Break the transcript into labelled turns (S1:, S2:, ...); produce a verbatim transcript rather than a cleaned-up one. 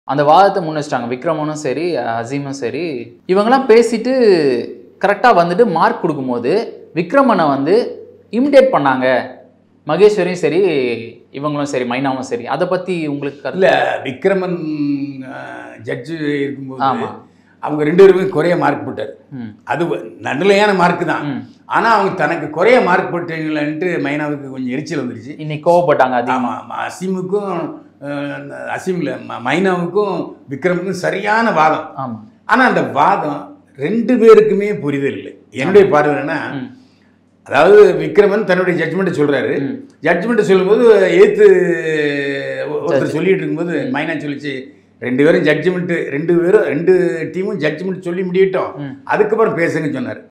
S1: அந்த வாதத்தை முன் வச்சிட்டாங்க. விக்ரமனும் சரி, அசீமும் சரி. இவங்கெல்லாம் பேசிட்டு கரெக்டாக வந்துட்டு மார்க் கொடுக்கும்போது விக்ரமனை வந்து இமிடேட் பண்ணாங்க. மகேஸ்வரியும் சரி, இவங்களும் சரி, மைனாவும் சரி. அதை பற்றி உங்களுக்கு
S2: இல்லை, விக்ரமன் ஜட்ஜு இருக்கும்போது அவங்க ரெண்டு பேருமே குறைய மார்க் போட்டார். அது நடுநிலையான மார்க் தான். ஆனால் அவங்க தனக்கு குறைய மார்க் போட்டீங்களன்ட்டு மைனாவுக்கு கொஞ்சம் எரிச்சல் வந்துருச்சு.
S1: இன்னைக்கு கோவப்பட்டாங்க. அதிகமாக
S2: ஆமாம், அசீமுக்கும் அசீமில் மைனாவுக்கும் விக்ரமுக்கும் சரியான வாதம்.
S1: ஆமாம்.
S2: ஆனால் அந்த வாதம் ரெண்டு பேருக்குமே புரிதல் இல்லை. என்னுடைய பார்வை என்னன்னா, அதாவது விக்ரமன் தன்னுடைய ஜட்ஜ்மெண்ட்டை சொல்கிறாரு. ஜட்ஜ்மெண்ட்டை சொல்லும்போது ஏற்று ஒருத்தர் சொல்லிட்டு இருக்கும்போது மைனா சொல்லிச்சு, ரெண்டு பேரும் ஜட்ஜ்மெண்ட்டு ரெண்டு பேரும் ரெண்டு டீமும் ஜட்ஜ்மெண்ட் சொல்லி முடியட்டும், அதுக்கப்புறம் பேசுங்கன்னு சொன்னார்.